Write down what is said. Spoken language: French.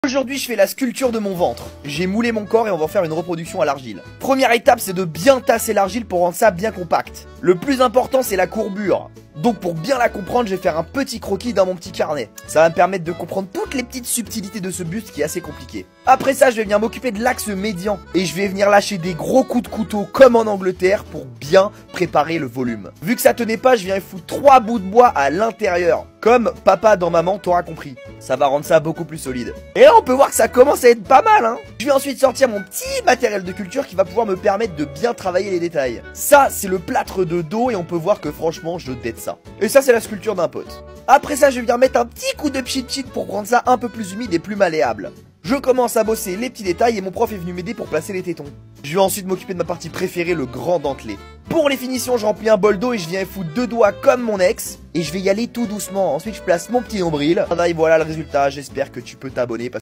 Aujourd'hui je fais la sculpture de mon ventre. J'ai moulé mon corps et on va en faire une reproduction à l'argile. Première étape, c'est de bien tasser l'argile pour rendre ça bien compact. Le plus important, c'est la courbure. Donc pour bien la comprendre, je vais faire un petit croquis dans mon petit carnet. Ça va me permettre de comprendre toutes les petites subtilités de ce buste qui est assez compliqué. Après ça, je vais venir m'occuper de l'axe médian. Et je vais venir lâcher des gros coups de couteau comme en Angleterre pour bien préparer le volume. Vu que ça tenait pas, je viens y foutre 3 bouts de bois à l'intérieur. Comme papa dans maman, t'auras compris. Ça va rendre ça beaucoup plus solide. Et là, on peut voir que ça commence à être pas mal, hein. Je vais ensuite sortir mon petit matériel de culture qui va pouvoir me permettre de bien travailler les détails. Ça, c'est le plâtre de dos et on peut voir que franchement, je dette ça. Et ça, c'est la sculpture d'un pote. Après ça, je vais venir mettre un petit coup de pchit pour rendre ça un peu plus humide et plus malléable. Je commence à bosser les petits détails et mon prof est venu m'aider pour placer les tétons. Je vais ensuite m'occuper de ma partie préférée, le grand dentelé. Pour les finitions, je remplis un bol d'eau et je viens foutre 2 doigts comme mon ex. Et je vais y aller tout doucement. Ensuite, je place mon petit nombril. Et voilà le résultat. J'espère que tu peux t'abonner.